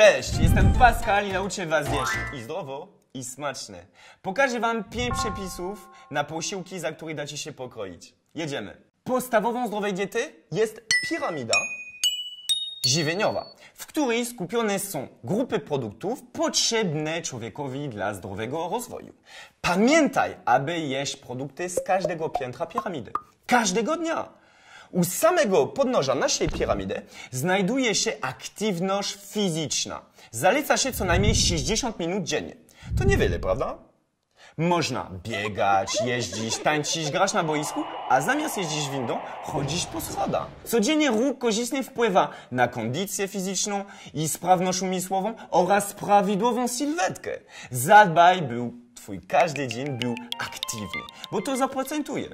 Cześć, jestem Pascal i nauczę was jeść i zdrowo, i smaczne. Pokażę wam 5 przepisów na posiłki, za które dacie się pokroić. Jedziemy. Podstawową zdrowej diety jest piramida żywieniowa, w której skupione są grupy produktów potrzebne człowiekowi dla zdrowego rozwoju. Pamiętaj, aby jeść produkty z każdego piętra piramidy. Każdego dnia. U samego podnóża naszej piramidy znajduje się aktywność fizyczna. Zaleca się co najmniej 60 minut dziennie. To niewiele, prawda? Można biegać, jeździć, tańczyć, grać na boisku, a zamiast jeździć windą, chodzić po schodach. Codziennie ruch korzystnie wpływa na kondycję fizyczną i sprawność umysłową oraz prawidłową sylwetkę. Zadbaj, by twój każdy dzień był aktywny, bo to zaprocentuje.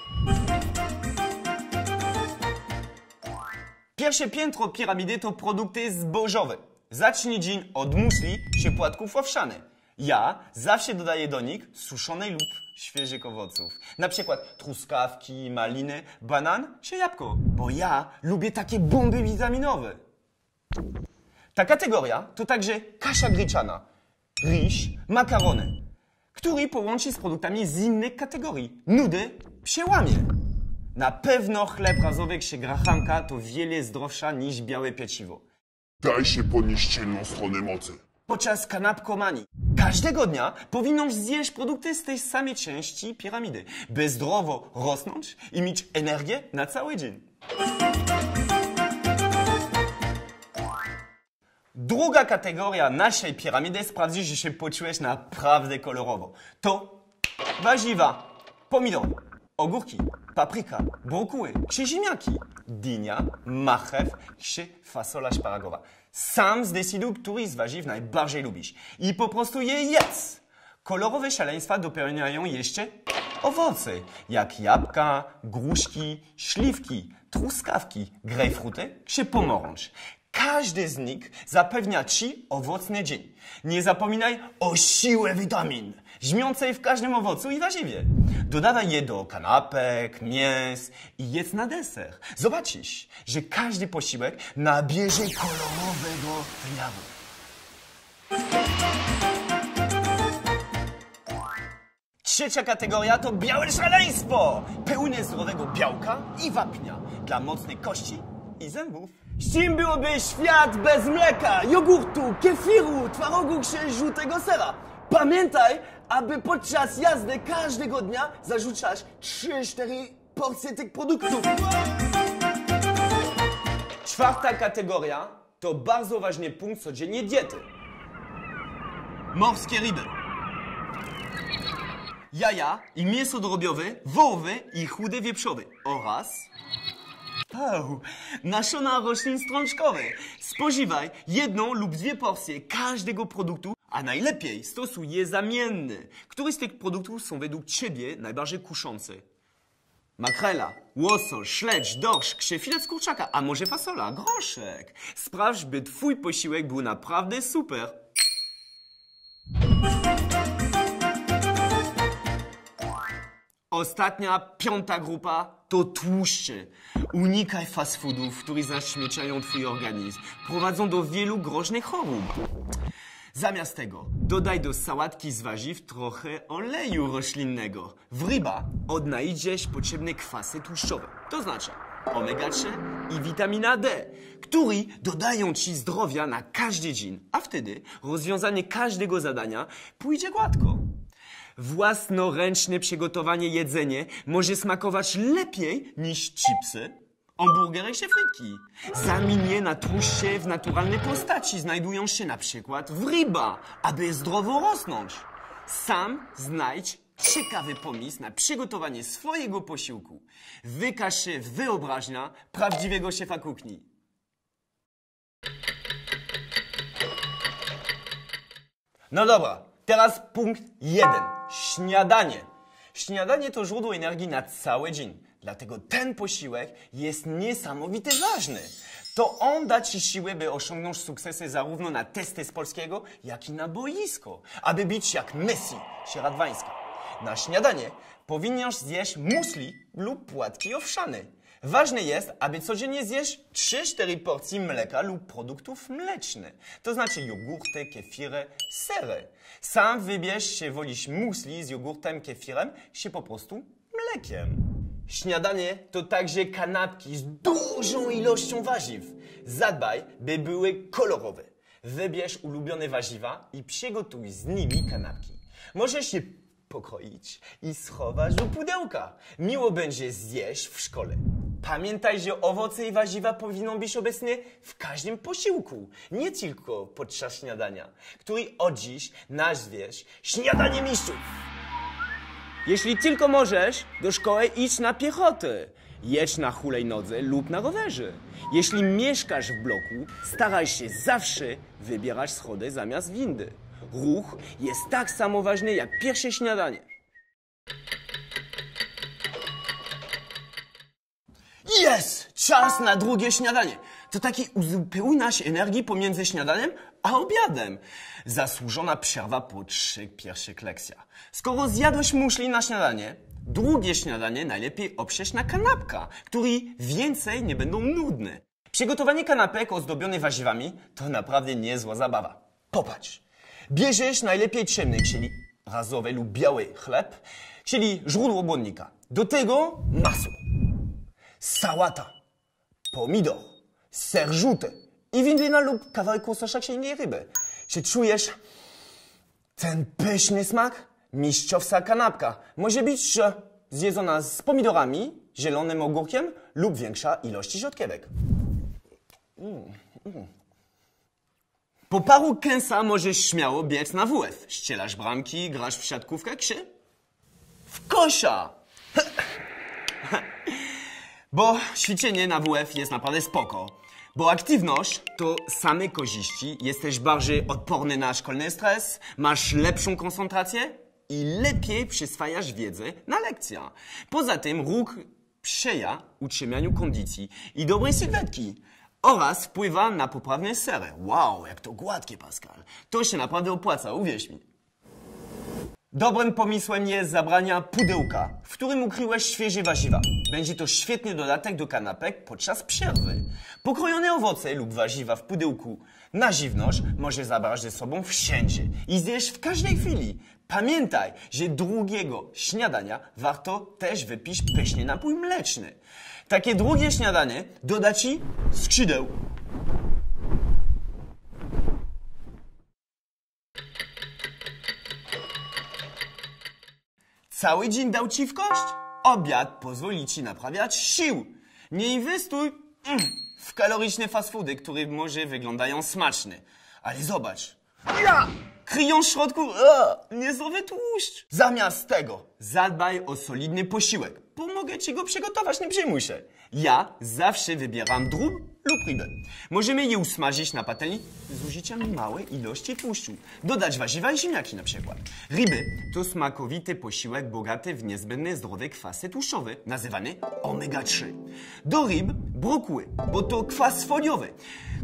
Pierwsze piętro piramidy to produkty zbożowe. Zacznij dzień od musli czy płatków owsianych. Ja zawsze dodaję do nich suszonej lub świeżych owoców. Na przykład truskawki, maliny, banan czy jabłko. Bo ja lubię takie bomby witaminowe. Ta kategoria to także kasza gryczana, ryż, makarony, który połączy z produktami z innych kategorii. Nudy przełamie. Na pewno chleb razowy czy grachanka to wiele zdrowsza niż białe pieczywo. Daj się ponieść ciemną stronę mocy. Podczas kanapkomanii każdego dnia powinno zjeść produkty z tej samej części piramidy, by zdrowo rosnąć i mieć energię na cały dzień. Druga kategoria naszej piramidy sprawdzi, że się poczułeś naprawdę kolorowo. To warzywa, pomidory, ogórki, papryka, brokuły czy ziemniaki, dynia, marchew czy fasola szparagowa. Sam zdecyduj, który z warzyw najbardziej lubisz i po prostu je jedz. Kolorowe szaleństwa dopełniają jeszcze owoce, jak jabłka, gruszki, śliwki, truskawki, grejpfruty czy pomarańcz. Każdy z nich zapewnia ci owocny dzień. Nie zapominaj o siłę witamin, żmiącej w każdym owocu i warzywie. Dodawaj je do kanapek, mięs i jedz na deser. Zobaczysz, że każdy posiłek nabierze kolorowego wyjawu. Trzecia kategoria to białe szaleństwo, pełne zdrowego białka i wapnia dla mocnych kości i zębów. Z czym byłoby świat bez mleka, jogurtu, kefiru, twarogu czy żółtego sera? Pamiętaj, aby podczas jazdy każdego dnia zarzucać 3-4 porcje tych produktów. Czwarta kategoria to bardzo ważny punkt codziennej diety. Morskie ryby, jaja i mięso drobiowe, wołowe i chude wieprzowe oraz nasiona roślin strączkowe. Spożywaj 1 lub 2 porcje każdego produktu, a najlepiej stosuj je zamienne. Które z tych produktów są według ciebie najbardziej kuszące? Makrela, łosoś, śledź, dorsz, filet z kurczaka, a może fasola, groszek. Sprawdź, by twój posiłek był naprawdę super. Ostatnia, piąta grupa to tłuszcze. Unikaj fast foodów, które zaśmieciają twój organizm. Prowadzą do wielu groźnych chorób. Zamiast tego dodaj do sałatki z warzyw trochę oleju roślinnego. W rybach odnajdziesz potrzebne kwasy tłuszczowe. To znaczy omega-3 i witamina D, które dodają ci zdrowia na każdy dzień. A wtedy rozwiązanie każdego zadania pójdzie gładko. Własnoręczne przygotowanie jedzenia może smakować lepiej niż chipsy, hamburgery czy frytki. Zamień je na tłuszcze w naturalnej postaci. Znajdują się na przykład w rybach, aby zdrowo rosnąć. Sam znajdź ciekawy pomysł na przygotowanie swojego posiłku. Wykaż się wyobraźnia prawdziwego szefa kuchni. No dobra, teraz punkt 1. Śniadanie. Śniadanie to źródło energii na cały dzień. Dlatego ten posiłek jest niesamowicie ważny. To on da ci siłę, by osiągnąć sukcesy zarówno na testy z polskiego, jak i na boisko. Aby być jak Messi czy Radwańska. Na śniadanie powinnaś zjeść musli lub płatki owsiane. Ważne jest, aby codziennie zjeść 3-4 porcji mleka lub produktów mlecznych. To znaczy jogurty, kefiry, sery. Sam wybierz, czy wolisz musli z jogurtem, kefirem, czy po prostu mlekiem. Śniadanie to także kanapki z dużą ilością warzyw. Zadbaj, by były kolorowe. Wybierz ulubione warzywa i przygotuj z nimi kanapki. Możesz je pokroić i schować do pudełka. Miło będzie zjeść w szkole. Pamiętaj, że owoce i warzywa powinny być obecne w każdym posiłku, nie tylko podczas śniadania, który od dziś nazwiesz śniadanie mistrzów. Jeśli tylko możesz, do szkoły idź na piechotę. Jedź na hulajnodze lub na rowerze. Jeśli mieszkasz w bloku, staraj się zawsze wybierać schody zamiast windy. Ruch jest tak samo ważny jak pierwsze śniadanie. Jest! Czas na drugie śniadanie. To taki uzupełniasz energii pomiędzy śniadaniem a obiadem. Zasłużona przerwa po 3 pierwszych lekcjach. Skoro zjadłeś muszli na śniadanie, drugie śniadanie najlepiej oprzeć na kanapkach, które więcej nie będą nudne. Przygotowanie kanapek ozdobionych warzywami to naprawdę niezła zabawa. Popatrz. Bierzesz najlepiej ciemny, czyli razowy lub biały chleb, czyli źródło błonnika. Do tego masło, sałata, pomidor, ser żółty i wędlina lub kawałek łososia innej ryby. Czy czujesz ten pyszny smak? Mistrzowska kanapka może być zjedzona z pomidorami, zielonym ogórkiem lub większa ilość rzodkiewek. Po paru kęsach możesz śmiało biec na WF. Ścielasz bramki, grasz w siatkówkę, czy w kosza. Bo ćwiczenie na WF jest naprawdę spoko. Bo aktywność to same korzyści. Jesteś bardziej odporny na szkolny stres, masz lepszą koncentrację i lepiej przyswajasz wiedzę na lekcjach. Poza tym ruch sprzyja utrzymaniu kondycji i dobrej sylwetki. Oraz wpływa na poprawne sery. Wow, jak to gładkie, Pascal. To się naprawdę opłaca, uwierz mi. Dobrym pomysłem jest zabrania pudełka, w którym ukryłeś świeże warzywa. Będzie to świetny dodatek do kanapek podczas przerwy. Pokrojone owoce lub warzywa w pudełku na żywność możesz zabrać ze sobą wszędzie i zjeść w każdej chwili. Pamiętaj, że drugiego śniadania warto też wypić pyszny napój mleczny. Takie drugie śniadanie doda ci skrzydeł. Cały dzień dał ci w kość? Obiad pozwoli ci naprawiać sił. Nie inwestuj w kaloryczne fast foody, które może wyglądają smaczne. Ale zobacz. Kryją w środku niezdrowy tłuszcz. Zamiast tego zadbaj o solidny posiłek. Pomogę ci go przygotować, nie przejmuj się. Ja zawsze wybieram drób lub rybę. Możemy je usmażyć na patelni z użyciem małej ilości tłuszczu. Dodać warzywa i ziemniaki na przykład. Ryby to smakowity posiłek bogaty w niezbędne zdrowe kwasy tłuszczowe, nazywany omega-3. Do ryb brokuły, bo to kwas foliowy,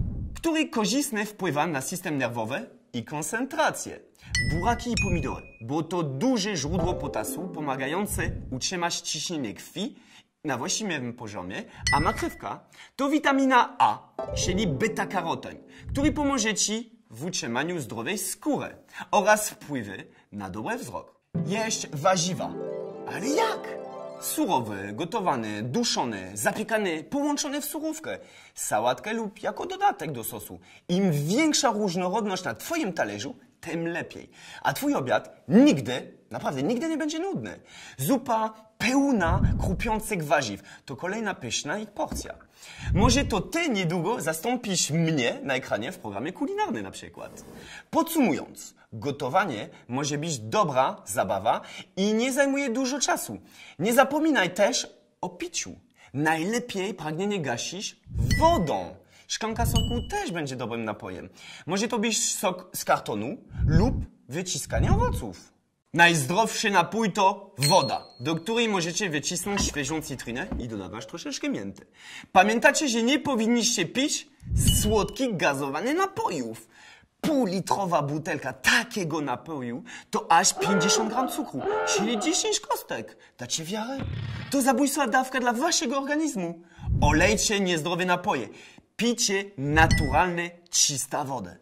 który korzystnie wpływa na system nerwowy i koncentrację. Buraki i pomidory, bo to duże źródło potasu pomagające utrzymać ciśnienie krwi na właściwym poziomie, a marchewka to witamina A, czyli beta-karoten, który pomoże ci w utrzymaniu zdrowej skóry oraz wpływy na dobry wzrok. Jeść warzywa, ale jak? Surowe, gotowane, duszone, zapiekane, połączone w surówkę, sałatkę lub jako dodatek do sosu. Im większa różnorodność na twoim talerzu, tym lepiej. A twój obiad nigdy, naprawdę nigdy nie będzie nudny. Zupa pełna chrupiących warzyw to kolejna pyszna ich porcja. Może to ty niedługo zastąpisz mnie na ekranie w programie kulinarnym na przykład. Podsumując, gotowanie może być dobra zabawa i nie zajmuje dużo czasu. Nie zapominaj też o piciu. Najlepiej pragnienie gasisz wodą. Szklanka soku też będzie dobrym napojem. Może to być sok z kartonu lub wyciskanie owoców. Najzdrowszy napój to woda, do której możecie wycisnąć świeżą cytrynę i dodawać troszeczkę mięty. Pamiętajcie, że nie powinniście pić słodkich, gazowanych napojów. półlitrowa butelka takiego napoju to aż 50 gram cukru, czyli 10 kostek. Dacie wiarę? To zabójstwa dawka dla waszego organizmu. Olejcie niezdrowe napoje. Pijcie naturalne, czysta wodę.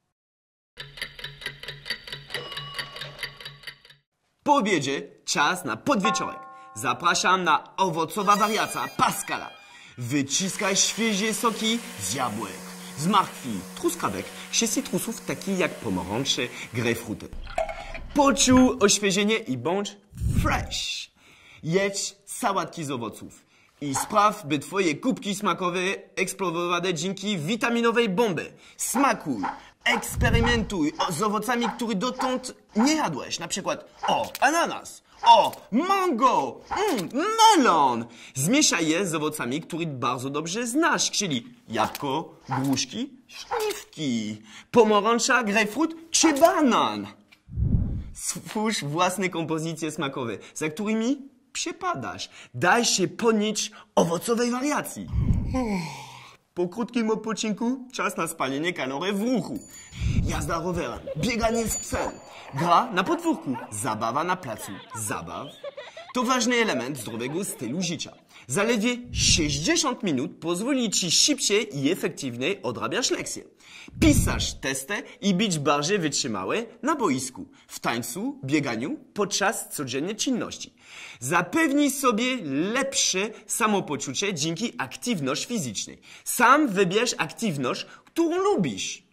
Po obiedzie czas na podwieczorek. Zapraszam na owocowa wariacja Pascala. Wyciskaj świeże soki z jabłek, z marchwi, truskawek, czy cytrusów takich jak pomarańcze, grejpfruty. Poczuj oświeżenie i bądź fresh. Jedz sałatki z owoców i spraw, by twoje kubki smakowe eksplodowały dzięki witaminowej bomby. Smakuj, eksperymentuj z owocami, które dotąd nie jadłeś. Na przykład ananas, mango, melon. Zmieszaj je z owocami, które bardzo dobrze znasz, czyli jabłko, gruszki, śliwki, pomarańcza, grejpfrut czy banan. Stwórz własne kompozycje smakowe, za którymi przepadasz. Daj się ponieść owocowej wariacji. Po krótkim odpoczynku czas na spalenie kalorii w ruchu. Jazda rowerem, bieganie z psem, gra na podwórku, zabawa na placu zabaw. To ważny element zdrowego stylu życia. Zaledwie 60 minut pozwoli ci szybciej i efektywniej odrabiać lekcje. Pisać testy i być bardziej wytrzymały na boisku, w tańcu, bieganiu, podczas codziennej czynności. Zapewnij sobie lepsze samopoczucie dzięki aktywności fizycznej. Sam wybierz aktywność, którą lubisz.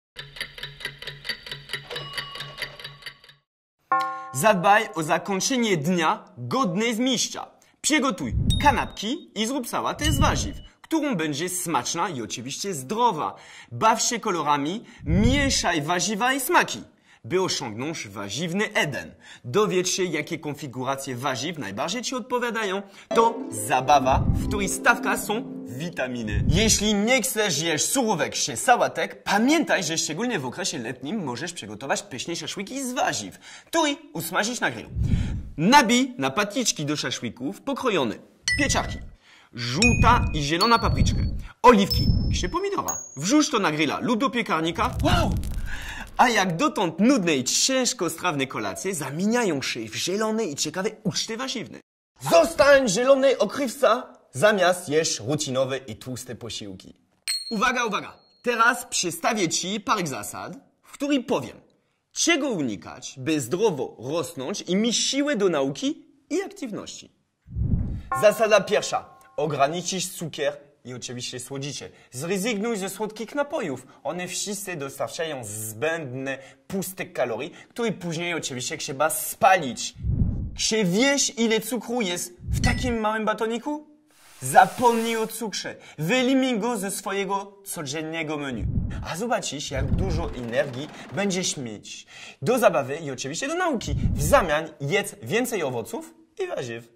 Zadbaj o zakończenie dnia godne z mistrza. Przygotuj kanapki i zrób sałatę z warzyw, którą będzie smaczna i oczywiście zdrowa. Baw się kolorami, mieszaj warzywa i smaki, by osiągnąć warzywny Eden. Dowiedz się, jakie konfiguracje warzyw najbardziej ci odpowiadają. To zabawa, w której stawka są witaminy. Jeśli nie chcesz jeść surówek czy sałatek, pamiętaj, że szczególnie w okresie letnim możesz przygotować pyszne szaszłyki z warzyw, które usmażyć na grillu. Nabij na patyczki do szaszłyków pokrojone pieczarki, żółta i zielona papryczka, oliwki czy pomidora. Wrzuć to na grilla lub do piekarnika. Wow! A jak dotąd nudne i ciężkostrawne kolacje zamieniają się w zielone i ciekawe uczty warzywne. Zostań zielony okrywca zamiast jeść rutynowe i tłuste posiłki. Uwaga, uwaga! Teraz przedstawię ci parę zasad, w których powiem, czego unikać, by zdrowo rosnąć i mieć siłę do nauki i aktywności. Zasada pierwsza. Ograniczyć cukier i oczywiście słodzicie. Zrezygnuj ze słodkich napojów. One wszyscy dostarczają zbędne, puste kalorii, które później oczywiście trzeba spalić. Czy wiesz, ile cukru jest w takim małym batoniku? Zapomnij o cukrze. Wyeliminuj go ze swojego codziennego menu. A zobaczysz, jak dużo energii będziesz mieć do zabawy i oczywiście do nauki. W zamian jedz więcej owoców i warzyw.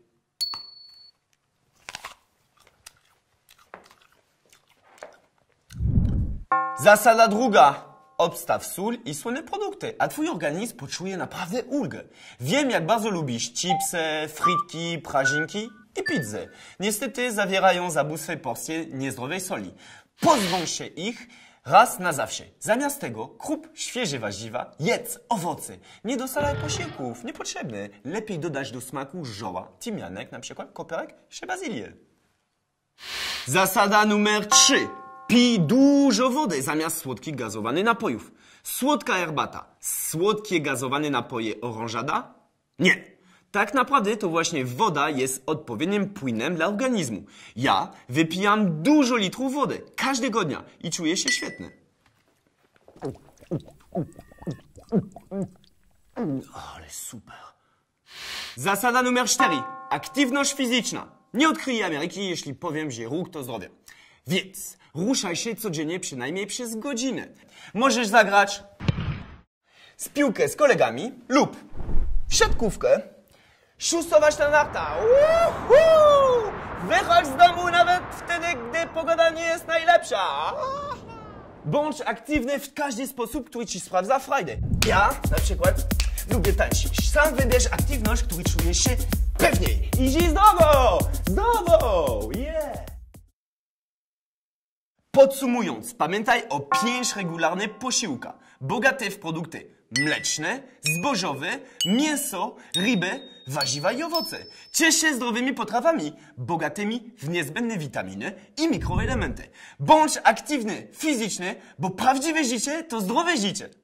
Zasada druga. Obstaw sól i słone produkty, a twój organizm poczuje naprawdę ulgę. Wiem, jak bardzo lubisz chipsy, frytki, prażynki i pizzę. Niestety zawierają zabójcze porcje niezdrowej soli. Pozbądź się ich raz na zawsze. Zamiast tego krup świeże warzywa, jedz owoce. Nie dosalaj posiłków, niepotrzebne. Lepiej dodać do smaku zioła, tymianek, na przykład koperek czy bazylię. Zasada numer 3. Pij dużo wody zamiast słodkich gazowanych napojów. Słodka herbata, słodkie gazowane napoje oranżada? Nie. Tak naprawdę to właśnie woda jest odpowiednim płynem dla organizmu. Ja wypijam dużo litrów wody każdego dnia i czuję się świetnie. Ale super. Zasada numer 4. Aktywność fizyczna. Nie odkryję Ameryki, jeśli powiem, że ruch to zdrowie. Więc ruszaj się codziennie przynajmniej przez godzinę. Możesz zagrać z piłkę z kolegami lub w siatkówkę, szusować na nartach. Wychodź z domu nawet wtedy, gdy pogoda nie jest najlepsza. Bądź aktywny w każdy sposób, który ci sprawdza frajdę. Ja na przykład lubię tańczyć. Sam wybierz aktywność, której czujesz się pewniej. I żyj zdrowo! Zdrowo! Yeah! Podsumując, pamiętaj o 5 regularnych posiłkach. Bogate w produkty mleczne, zbożowe, mięso, rybę, warzywa i owoce. Ciesz się zdrowymi potrawami, bogatymi w niezbędne witaminy i mikroelementy. Bądź aktywny fizycznie, bo prawdziwe życie to zdrowe życie.